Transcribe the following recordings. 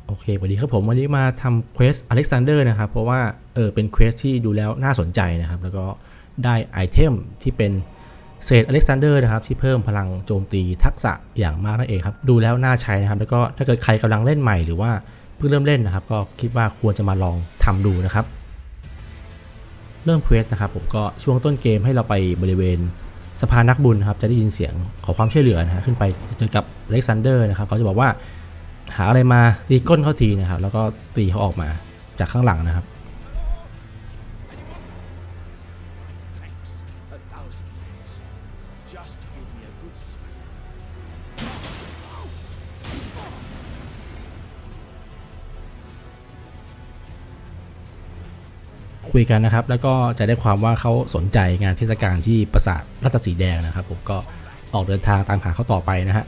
โอเคสวัสดีครับผมวันนี้มาทำเควสอเล็กซานเดอร์นะครับเพราะว่าเป็นเควสที่ดูแล้วน่าสนใจนะครับแล้วก็ได้ไอเทมที่เป็นเศษอเล็กซานเดอร์นะครับที่เพิ่มพลังโจมตีทักษะอย่างมากนั่นเองครับดูแล้วน่าใช้นะครับแล้วก็ถ้าเกิดใครกำลังเล่นใหม่หรือว่าเพิ่งเริ่มเล่นนะครับก็คิดว่าควรจะมาลองทำดูนะครับเริ่มเควสนะครับผมก็ช่วงต้นเกมให้เราไปบริเวณสะพานนักบุญครับจะได้ยินเสียงขอความช่วยเหลือนะฮะขึ้นไปเจอกับอเล็กซานเดอร์นะครับเขาจะบอกว่าหาอะไรมาตีก้นเขาทีนะครับแล้วก็ตีเขาออกมาจากข้างหลังนะครับคุยกันนะครับแล้วก็จะได้ความว่าเขาสนใจงานเทศกาลที่ปราสาทรัตสีแดงนะครับผมก็ออกเดินทางตามหาเขาต่อไปนะฮะ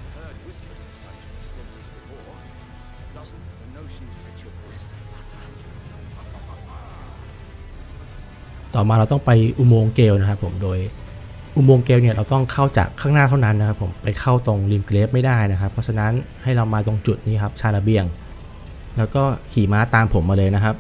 ต่อมาเราต้องไปอุโมงค์เกลนะครับผมโดยอุโมงค์เกลเนี่ยเราต้องเข้าจากข้างหน้าเท่านั้นนะครับผมไปเข้าตรงริมเกรฟไม่ได้นะครับเพราะฉะนั้นให้เรามาตรงจุดนี้ครับชาระเบียงแล้วก็ขี่ม้าตามผมมาเลยนะครับ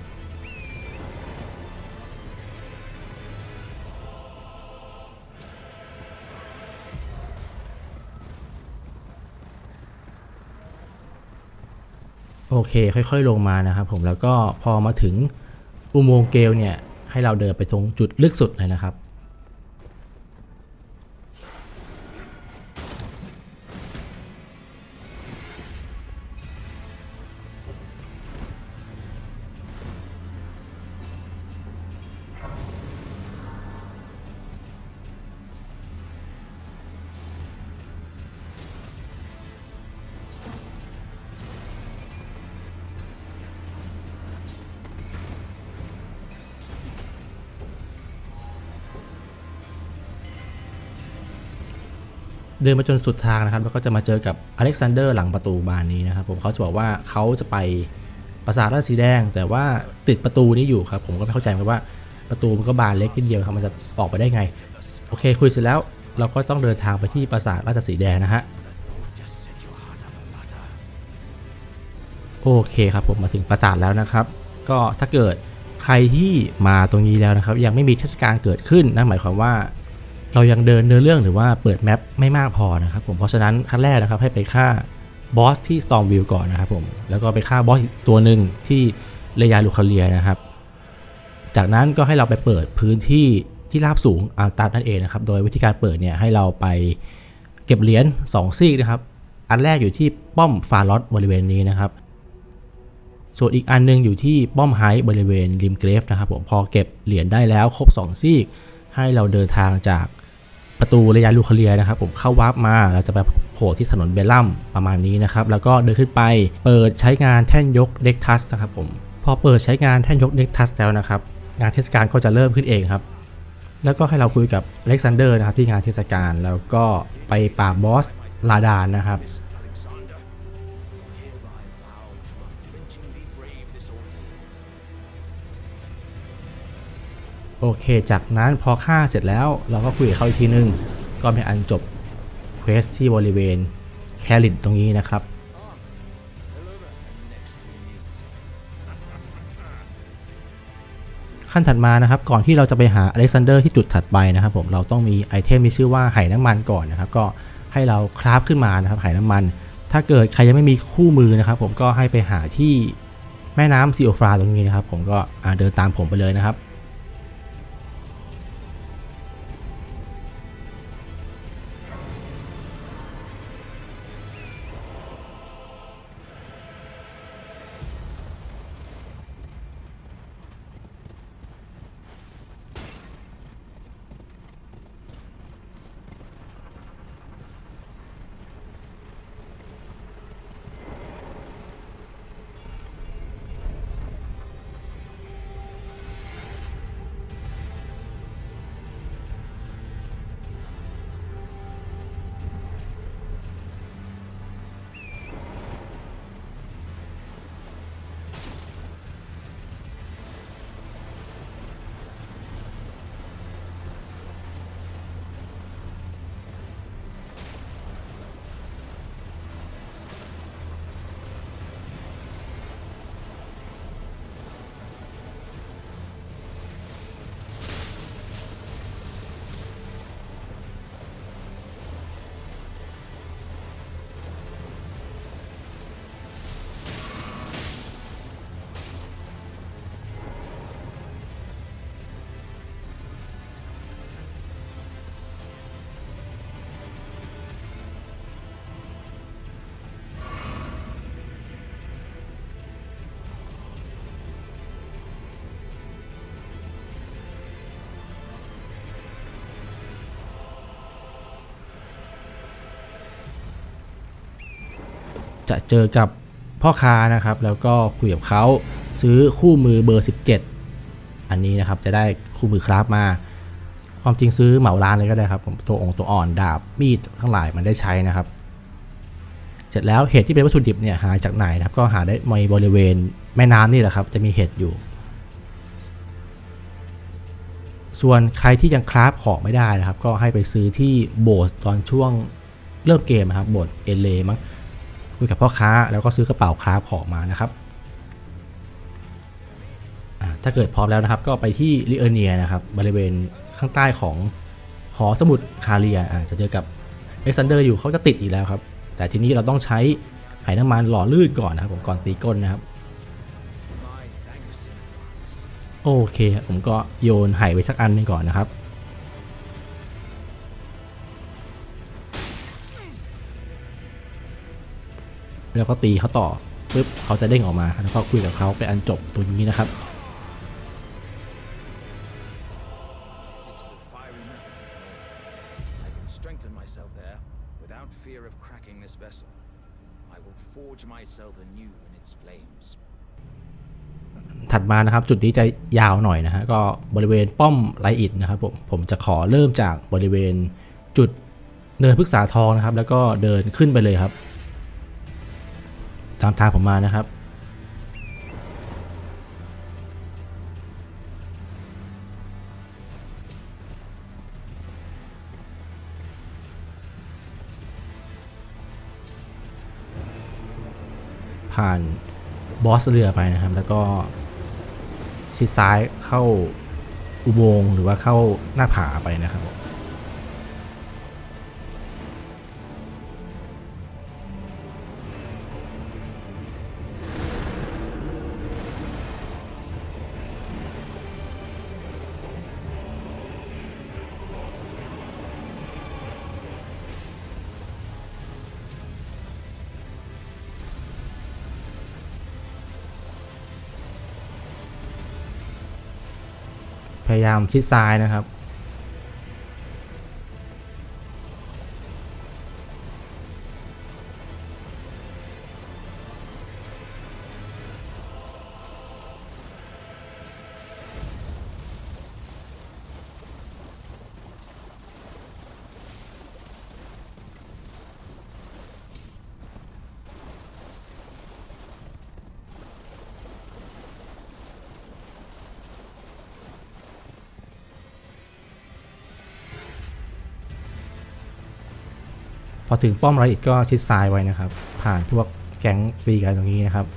โอเคค่อยๆลงมานะครับผมแล้วก็พอมาถึงอุโมงค์เกลเนี่ยให้เราเดินไปตรงจุดลึกสุดเลยนะครับเดินมาจนสุดทางนะครับแล้วก็จะมาเจอกับอเล็กซานเดอร์หลังประตูบานนี้นะครับผมเขาจะบอกว่าเขาจะไปปราสาทราชสีแดงแต่ว่าติดประตูนี้อยู่ครับผมก็ไม่เข้าใจว่าประตูมันก็บานเล็กนิดเดียวครับมันจะออกไปได้ไงโอเคคุยเสร็จแล้วเราก็ต้องเดินทางไปที่ปราสาทราชสีแดงนะฮะโอเคครับผมมาถึงปราสาทแล้วนะครับก็ถ้าเกิดใครที่มาตรงนี้แล้วนะครับยังไม่มีเทศกาลเกิดขึ้นนั่นหมายความว่าเรายังเดินเนื้อเรื่องหรือว่าเปิดแมปไม่มากพอนะครับผมเพราะฉะนั้นขั้นแรกนะครับให้ไปฆ่าบอสที่ Stormveil ก่อนนะครับผมแล้วก็ไปฆ่าบอสตัวหนึ่งที่เรยาลูคาเลียนะครับจากนั้นก็ให้เราไปเปิดพื้นที่ที่ราบสูงอัลตัสนั่นเองนะครับโดยวิธีการเปิดเนี่ยให้เราไปเก็บเหรียญ2ซีกนะครับอันแรกอยู่ที่ป้อมฟาลอสบริเวณนี้นะครับส่วนอีกอันนึงอยู่ที่ป้อมไฮท์บริเวณริมเกรฟนะครับผมพอเก็บเหรียญได้แล้วครบ2ซีกให้เราเดินทางจากประตูเรยาลูคาเลียนะครับผมเข้าวาร์ปมาเราจะไปโผล่ที่ถนนเบลลัมประมาณนี้นะครับแล้วก็เดินขึ้นไปเปิดใช้งานแท่นยกเด็กทัสนะครับผมพอเปิดใช้งานแท่นยกเด็กทัสแล้วนะครับงานเทศกาลก็จะเริ่มขึ้นเองครับแล้วก็ให้เราคุยกับอเล็กซานเดอร์นะครับที่งานเทศกาลแล้วก็ไปปราบบอสลาดานนะครับโอเคจากนั้นพอฆ่าเสร็จแล้วเราก็คุยกับเขาอีกทีนึงก็เป็นอันจบเควสที่บริเวณแคลิดตรงนี้นะครับขั้นถัดมานะครับก่อนที่เราจะไปหาอเล็กซานเดอร์ที่จุดถัดไปนะครับผมเราต้องมีไอเทมที่ชื่อว่าไหน้ำมันก่อนนะครับก็ให้เราคราฟขึ้นมานะครับไหน้ำมันถ้าเกิดใครยังไม่มีคู่มือนะครับผมก็ให้ไปหาที่แม่น้ำซีโอฟราตรงนี้นะครับผมก็เดินตามผมไปเลยนะครับจะเจอกับพ่อค้านะครับแล้วก็คุยกับเขาซื้อคู่มือเบอร์17อันนี้นะครับจะได้คู่มือคราฟมาความจริงซื้อเหมาร้านเลยก็ได้ครับผมตัวอ่อนดาบมีดทั้งหลายมันได้ใช้นะครับเสร็จแล้วเห็ดที่เป็นวัตถุดิบเนี่ยหาจากไหนนะครับก็หาได้ในบริเวณแม่น้ำนี่แหละครับจะมีเห็ดอยู่ส่วนใครที่ยังคราฟของไม่ได้นะครับก็ให้ไปซื้อที่โบสถ์ตอนช่วงเริ่มเกมนะครับโบสถ์เอเลมั้งคุยกับพ่อค้าแล้วก็ซื้อกระเป๋าคราฟของมานะครับถ้าเกิดพร้อมแล้วนะครับก็ไปที่ลิเอเนียนะครับบริเวณข้างใต้ของหอสมุดคาเรียจะเจอกับเอ็กซานเดอร์อยู่เขาจะติดอีกแล้วครับแต่ทีนี้เราต้องใช้ไหน้ำมันหล่อลื่นก่อนนะครับผมก่อนตีก้นนะครับโอเคผมก็โยนไหไปสักอันนึงก่อนนะครับแล้วก็ตีเขาต่อปึ๊บเขาจะเด้งออกมาแล้วก็คุยกับเขาเป็นอันจบตัวนี้นะครับถัดมานะครับจุดนี้จะยาวหน่อยนะฮะก็บริเวณป้อมไลอิดนะครับผมจะขอเริ่มจากบริเวณจุดเนินพฤกษาทองนะครับแล้วก็เดินขึ้นไปเลยครับตามทางผมมานะครับผ่านบอสเรือไปนะครับแล้วก็ชิดซ้ายเข้าอุโมงค์หรือว่าเข้าหน้าผาไปนะครับพยายามชิดซ้ายนะครับพอถึงป้อมไรอีกก็ชิดซ้ายไว้นะครับผ่านพวกแก๊งตีกันตรงนี้นะครับ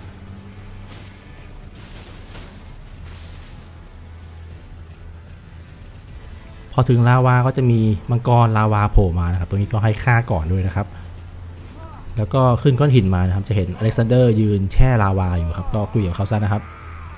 พอถึงลาวาก็จะมีมังกรลาวาโผล่มานะครับตรงนี้ก็ให้ฆ่าก่อนด้วยนะครับแล้วก็ขึ้นก้อนหินมานะครับจะเห็นอเล็กซานเดอร์ยืนแช่ลาวาอยู่ครับก็คุยกับเขาซะนะครับ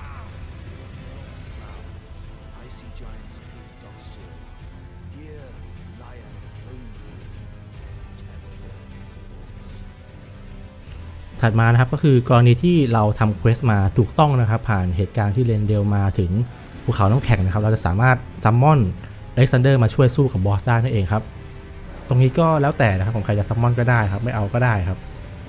ถัดมานะครับก็คือกรณีที่เราทำเควสมาถูกต้องนะครับผ่านเหตุการณ์ที่เรนเดลมาถึงภูเขาน้ำแข็งนะครับเราจะสามารถซัมมอนอเล็กซานเดอร์มาช่วยสู้กับบอสได้นั่นเองครับตรงนี้ก็แล้วแต่นะครับผมใครจะซัมมอนก็ได้ครับไม่เอาก็ได้ครับ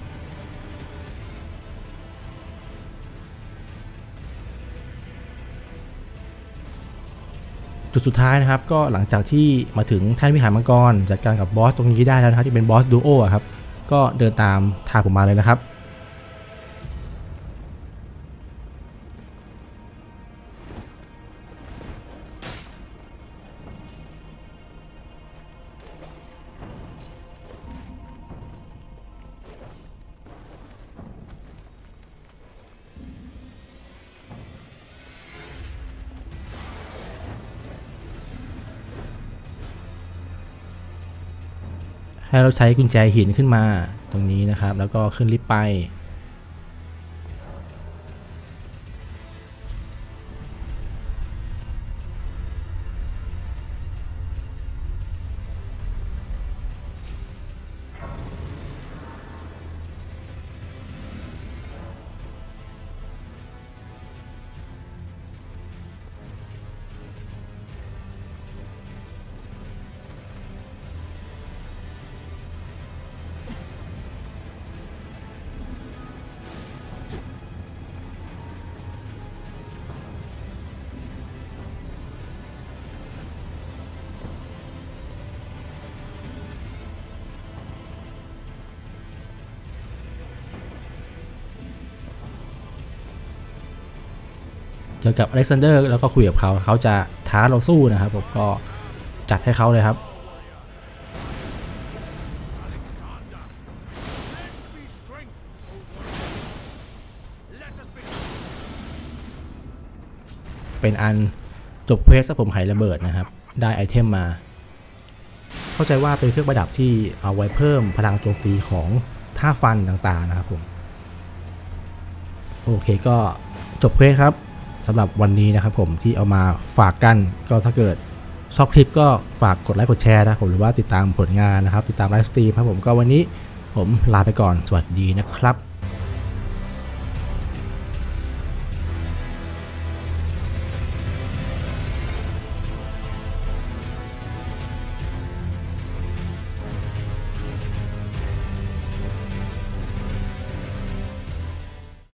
จุดสุดท้ายนะครับก็หลังจากที่มาถึงแท่นวิหารมังกรจัดการกับบอสตรงนี้ได้แล้วนะครับที่เป็นบอสดูโอครับก็เดินตามทางผมมาเลยนะครับให้เราใช้กุญแจหินขึ้นมาตรงนี้นะครับแล้วก็ขึ้นลิฟต์ไปเจอกับอเล็กซานเดอร์แล้วก็คุยกับเขาจะท้าเราสู้นะครับผมก็จัดให้เขาเลยครับเป็นอันจบเควสผมไขระเบิดนะครับได้ไอเทมมาเข้าใจว่าเป็นเครื่องประดับที่เอาไว้เพิ่มพลังโจมตีของท่าฟันต่างๆนะครับผมโอเคก็จบเควสครับสำหรับวันนี้นะครับผมที่เอามาฝากกันก็ถ้าเกิดชอบคลิปก็ฝากกดไลค์กดแชร์นะผมหรือว่าติดตามผลงานนะครับติดตามไลฟ์สตรีมครับผมก็วันนี้ผมลาไปก่อนสวัสดีนะครับ